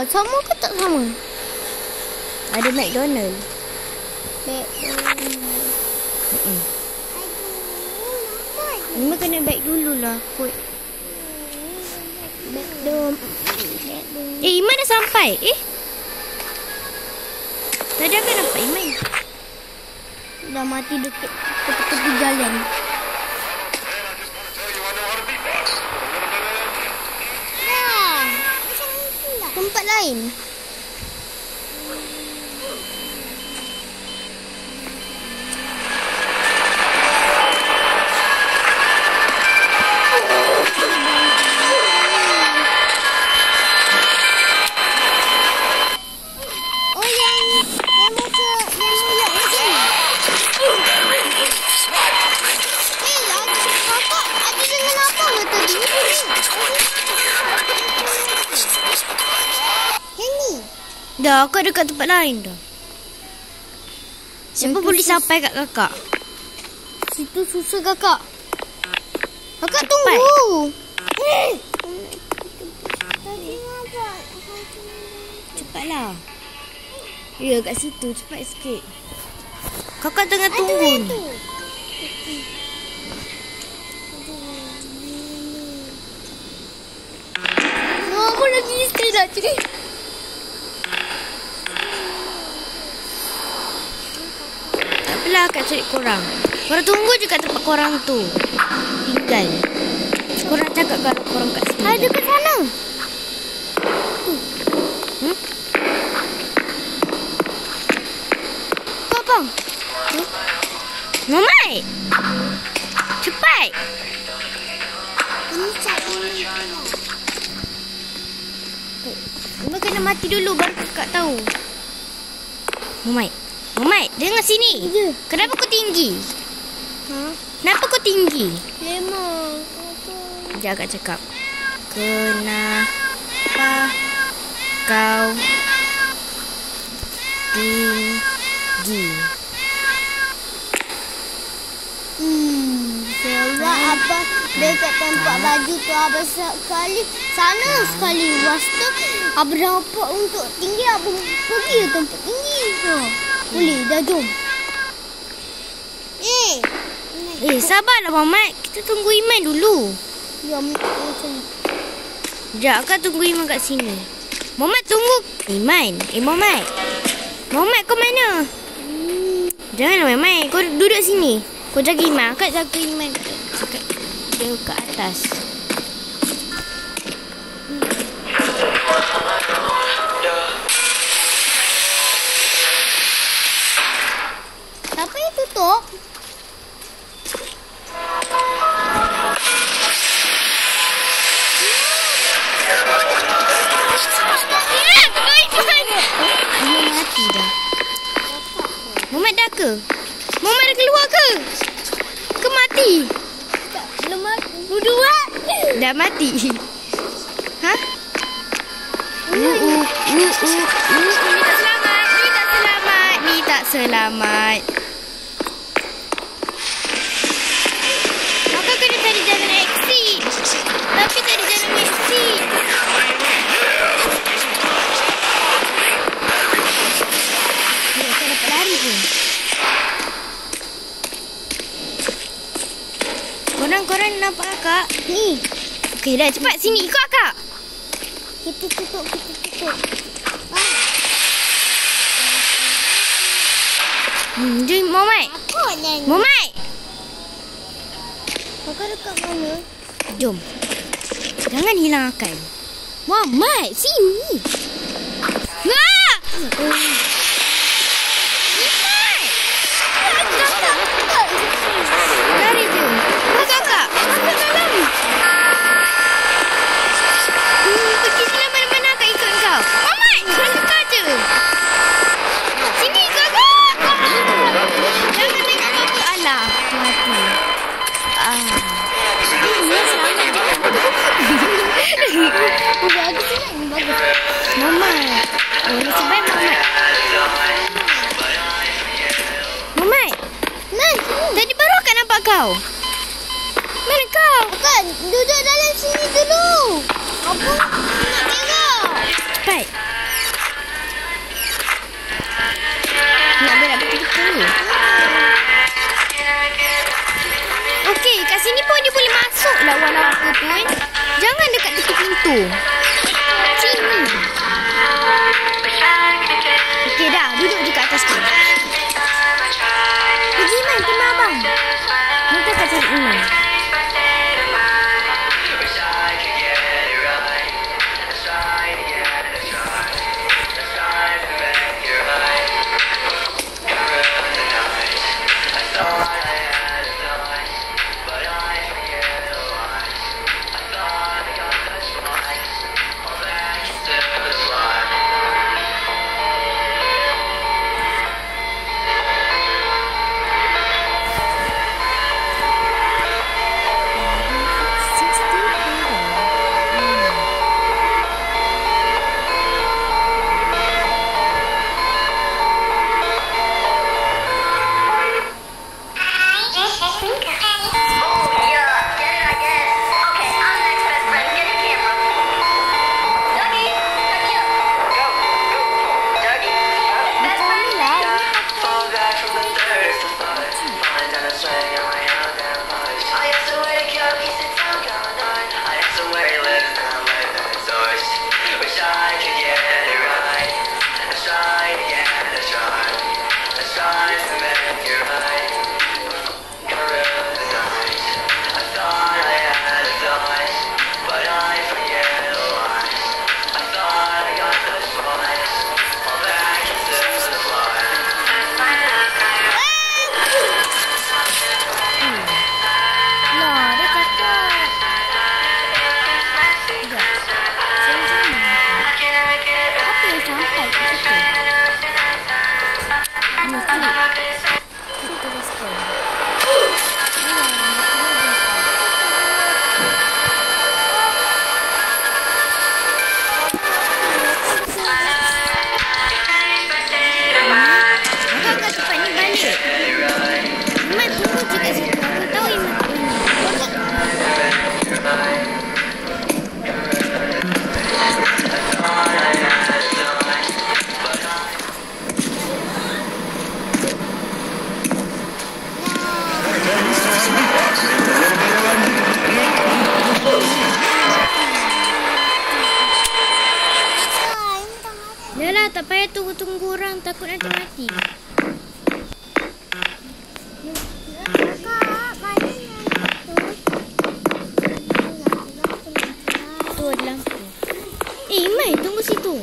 sama ke tak sama? Ada McDonald. Mama kena baik dululah kot. Iman dah sampai. Tadi aku nampak Iman. Dah mati dekat tepi jalan. Tempat lain. Dah, aku ada kat tempat lain dah. Siapa boleh sampai kat kakak? Situ susah kakak. Kakak tunggu. Cepatlah. Ya, kat situ. Cepat sikit. Kakak tengah tunggu ni. Aku lagi stay nak cik. Lah Kak cari korang. Korang tunggu je kat tempat korang tu. Tinggal. Korang cakap kalau korang kat sini. Ada kat sana. Kau bang. Mamai. Cepat. Ini Mama kena mati dulu baru kakak tahu. Mamai. Mamai, dengar sini. Ya. Kenapa kau tinggi? Kenapa kau tinggi? Memang. Sekejap Kak cakap. Kenapa kau tinggi? Sebab apa dekat tempat baju tu abang sekali. Sana sekali. Lepas tu abang dapat untuk tinggi. Abang pergi ke tempat tinggi. Boleh, dah jom. Sabarlah Mamat. Kita tunggu Iman dulu. Ya, macam Sekejap, Kak tunggu Iman kat sini. Mamat tunggu Iman. Mamat. Mamat kau mana? Janganlah Mamat. Kau duduk sini. Kau jaga Iman. Kak jaga Iman kat atas. Siapa yang tutup? Iman mati dah. Mamat dah ke? Mamat dah keluar ke? Ke mati? Belum mati. Berdua. Dah mati. Ha? Ni tak selamat. Ni tak selamat. Ni tak selamat. Kakak kena cari jalan exit. Tapi tak ada jalan exit. Ya, saya dapat lari pun. Korang nampak kakak? Ni. Okey dah, cepat sini ikut kakak. Kita tutup. Jom Mamat. Apa nyanyi? Mamat. Kakak dekat mana? Jom. Jangan hilang akal. Mamat, sini. Ngak! Lari je. Kakak. Masuk dalam. Pergi sini mana-mana Kak ikut kau. Mamat, kakak je. Sini kakak. Jangan tengok apa. Alah, mati. Bagus kan? Bagus. Mamat. Oh, nasib baik Mamat. Mamat. Nan, Tadi baru akak nampak kau. Mana kau? Kakak duduk dalam sini dulu. Apa nak tengok? Cepat. sini pun dia boleh masuk lawan apa pun. Jangan dekat tutup pintu. Sini. Okey dah, duduk je kat atas tu. Pergi Iman, timbang abang. Nanti akan cari Iman. Yalah, tak payah tunggu orang, takut nanti mati. Tu ada lampu. Mai, tunggu situ.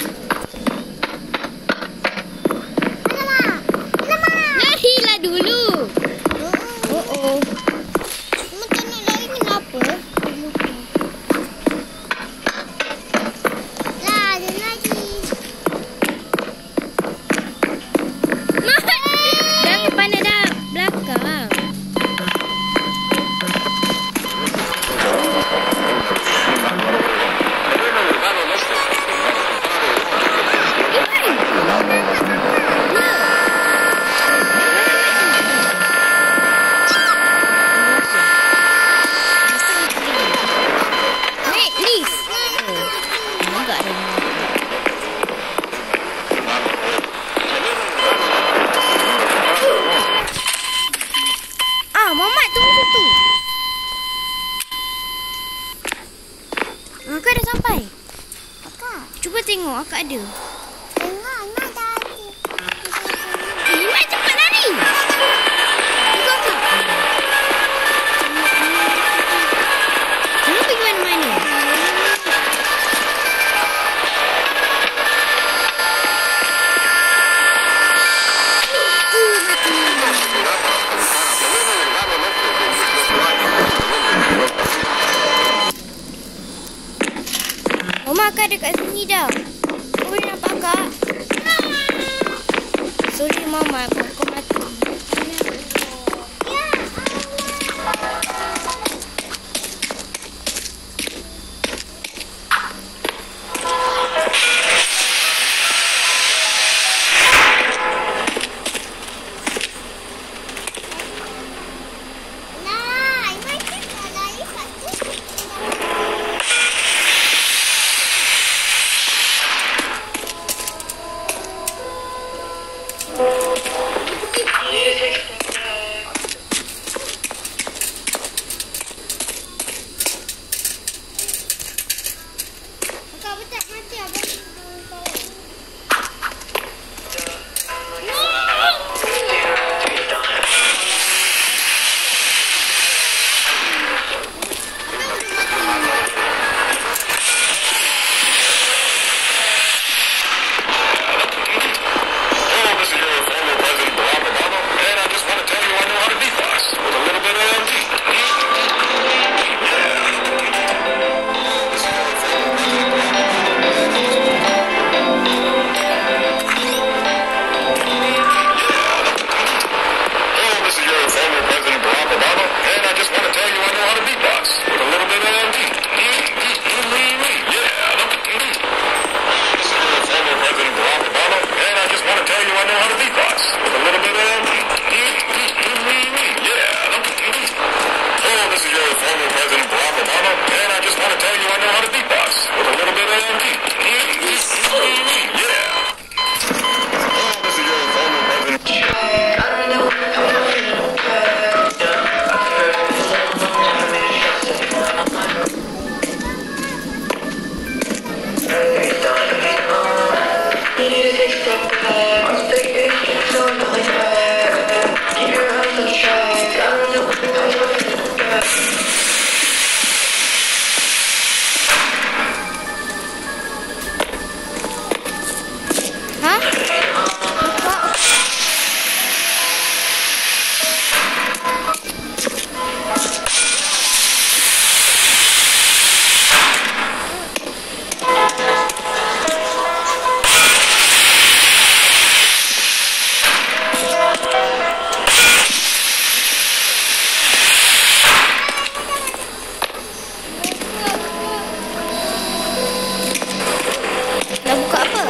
Nahilah dulu. Oh. Macam nak lari kenapa? Jangan pandai dah belakang. Muhammad, tunggu situ. Akak dah sampai. Akak. Cuba tengok akak ada. Tengok, Mak dah ada. Iman cepat lari. Tunggu akak. Jangan pergi mana-mana. Mama, akak dekat sini dah. Kau boleh nampak akak? Sorry Mama, kau mati. Hah? Dah buka apa?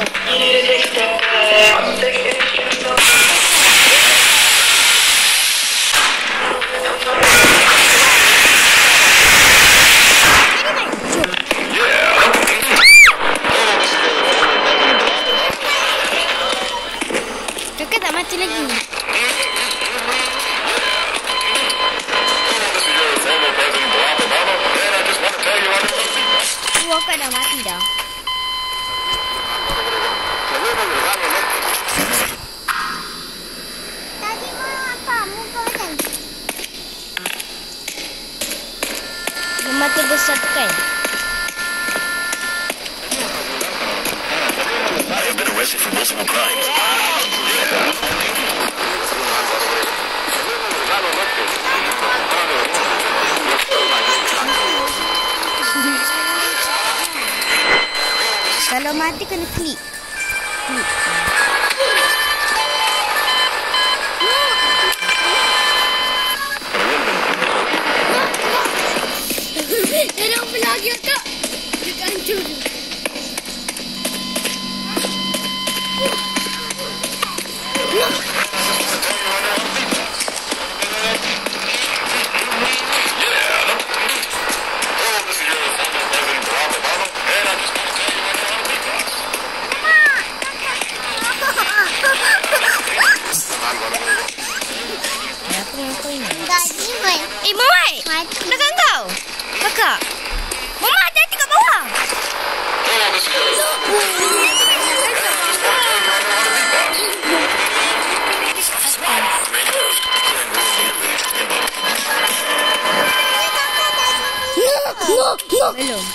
Kakak tak mati lagi. Kakak dah mati dah. Tadi kau apa? Muka macam Yang mata besar tu kan? I have been arrested for multiple crimes. Kalau mati kena klik. Dia nak pelagi kak. Dia hancur. Apa ngapain? Gaji mai. Mamai! Mati. Belakang kau! Kakak! Mama hati-hati kat bawah! Belum.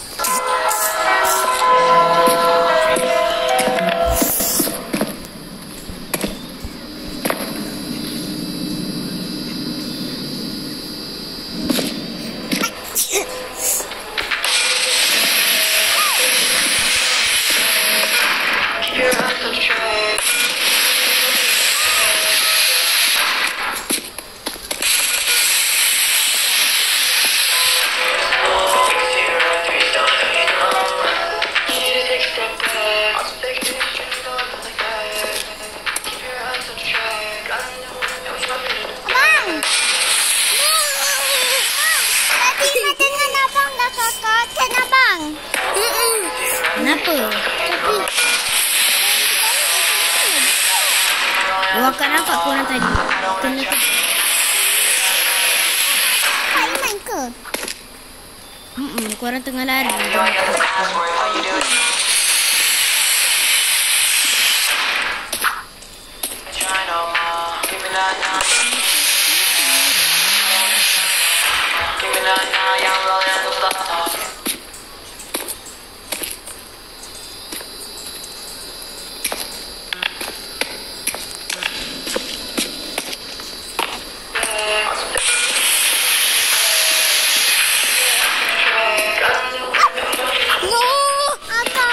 Abang. Tadi makanan abang dah kakak. Kan abang? Kenapa? Tapi Kakak nampak korang tadi. Tengah tu. Kak Iman ke? Korang tengah lari. No, abang.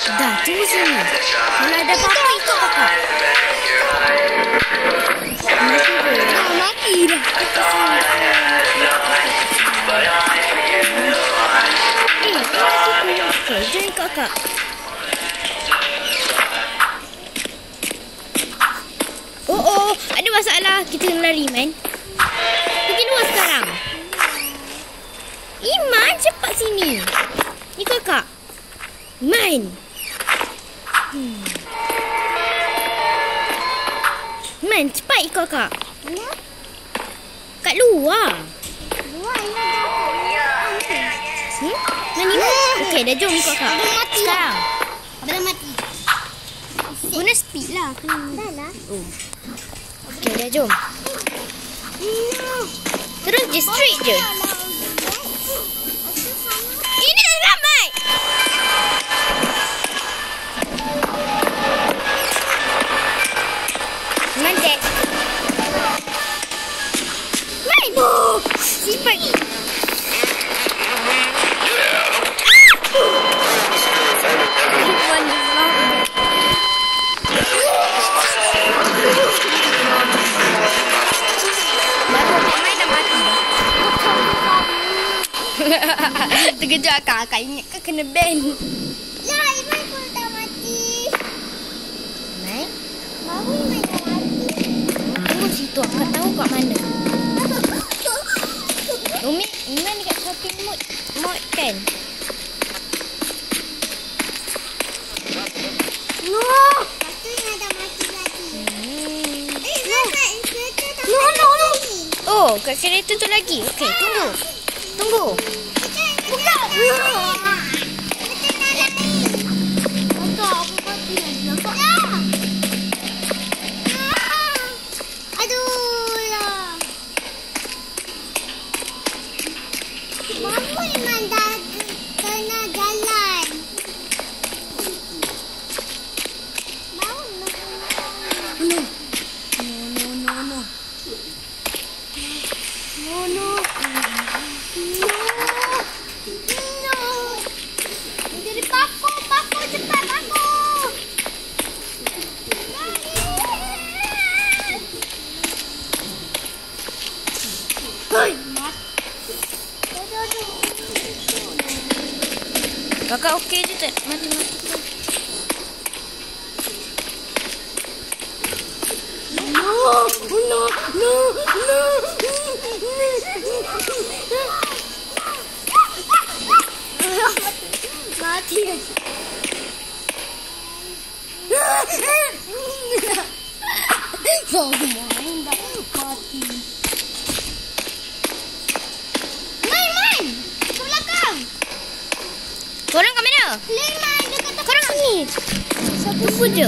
Dah, tunggu sini. Kalau ada apa-apa, ikut kakak. Mati dah. Okay, join kakak. Oh, ada masalah. Kita kena lari, man. Pergi luar sekarang. Iman, cepat sini. Ni kakak. Iman. Iman, cepat ikut kakak. Mana? Kat luar. Luar lah. Mana ni? Okey, dah jom ikut kakak. Abang mati Sekarang. Abang mati. Guna speed lah. Dah lah. Okey, dah jom. Terus je, straight je. Ini dah ramai. Mantek. Main. Simpan. Terkejut akak ingat kan kena ban. Lah, Iman pun dah mati. Iman, Baru Iman dah mati. tunggu situ akak tahu kat mana. Umi, Iman dekat shopping mall kan? No. Lepas tu Iman dah mati lagi. Kereta dah mati. Oh, kat kereta tu lagi. Okey, tunggu. Tunggu. Buka. Kereta dah lari. Kakak, aku mati lagi. Kakak. Aduh, lah. Baru Iman dah kena jalan. Baru nak kena. No. Jadi paku cepat paku. Hei, mat. Kakak okey je tak? Mati-mati. Mati. Kau main dah mati. Main. Ke belakang. Korang kat mana? Main dekat tempat. Korang sini. Tunggu je.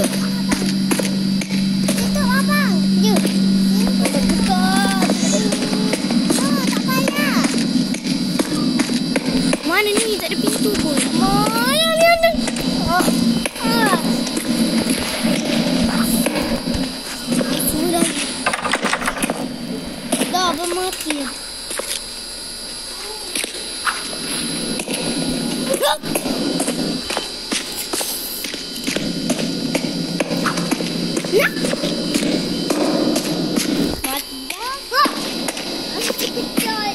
Itu abang. Dia. Buka. Oh, tak payah. Mana ni? Tak ada pintu pun. Mana ni ada? Sudah. Dah bermati. Mati dah. Mati kecil.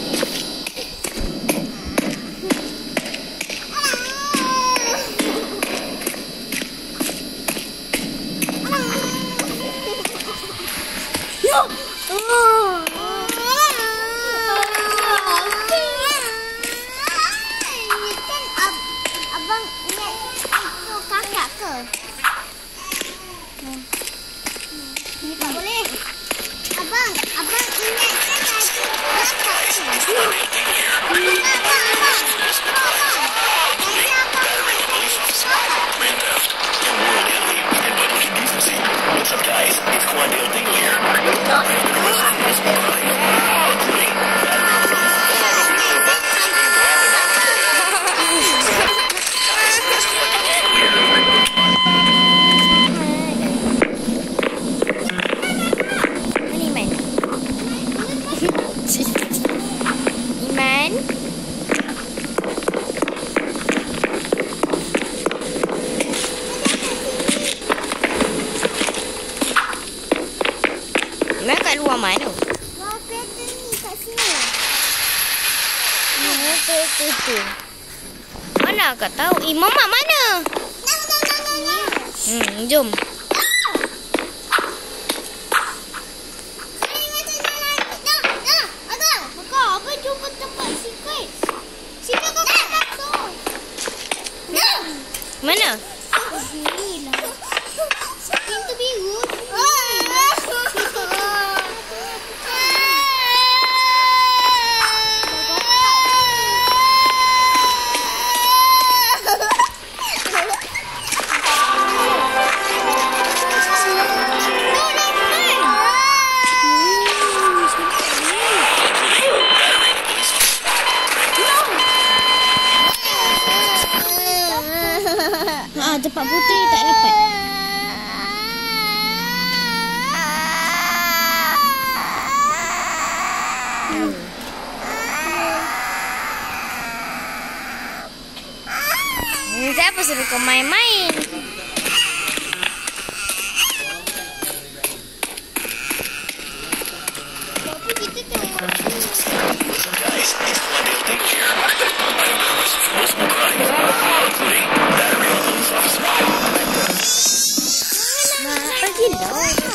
Ini kan abang ingat itu kakak ke? Ini tak boleh. Abang ingat kan tadi kakak ke? Abang. Tadi abang Grand theft. In rural Italy, and by looking decency. What's up, guys? It's Quandale Dingle here. I've been arrested for multiple crimes, including battery. Itu. Mana akak tahu? Mama mana? Jom. Apa cuba tempat secret? Sini kau tempat tu. Mana? Pintu biru. Tempat putih tak dapat. Siapa suruh kau main-main? Guys, it's Glendale Ding here. I have been arrested for multiple crimes, including battery on police officer. Pergi dah.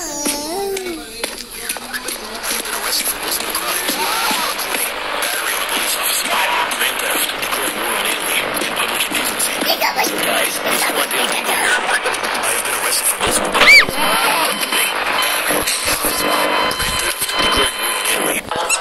Arrested for multiple crimes, including battery on a police officer, grand theft, declaring war on Italy, and public indecency. Guys, it's Glendale Ding here. I have been arrested for multiple crimes, including battery on a police officer, grand theft, declaring war on Italy.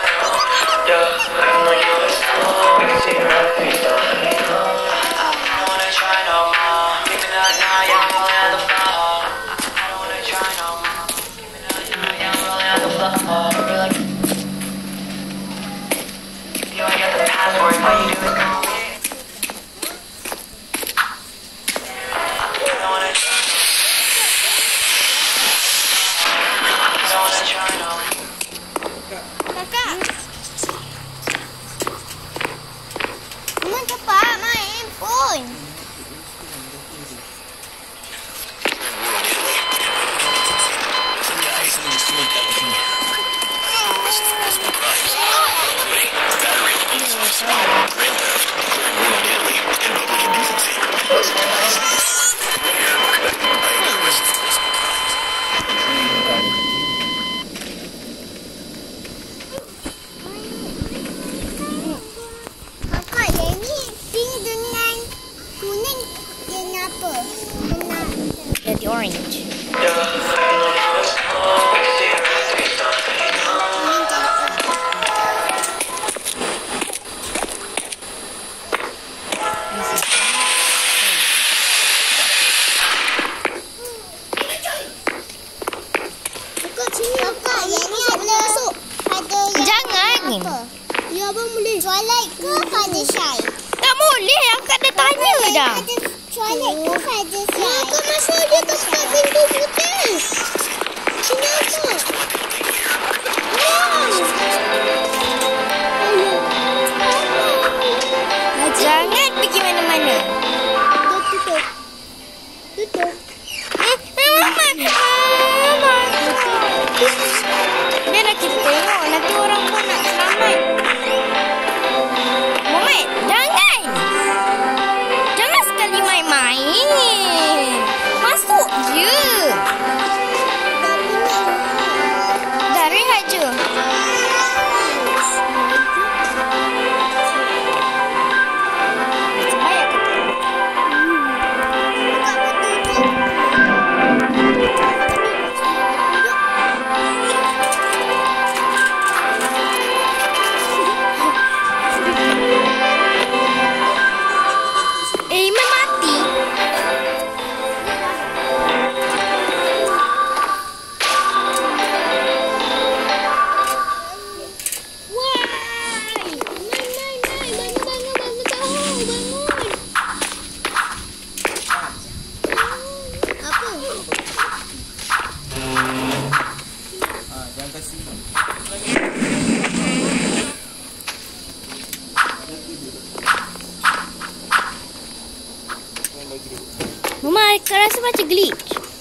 Kakak. Mama cepat main pun. Kakak, yang ni pink dengan kuning yang apa? Jadi orange. Kakak, yang ni ada masuk. Ada yang Jangan. apa? Ya, abang boleh. Twilight ke Father Shy? Tak boleh. Akak dah tanya dah. Twilight ke Father Shy? Ya, kau masuk je tempat pintu putih. Kenapa? Jangan pergi mana-mana. Tutup. Tutup. Mama. Biarlah kita tengok. Nanti orang pun nak selamat. Muhammad, jangan. Jangan sekali main-main. Masuk je. Dah rehat je. Bayar kata. Iman mati. Why? Bangun. Apa? Jangan kasih. Mama, kau rasa macam glitch.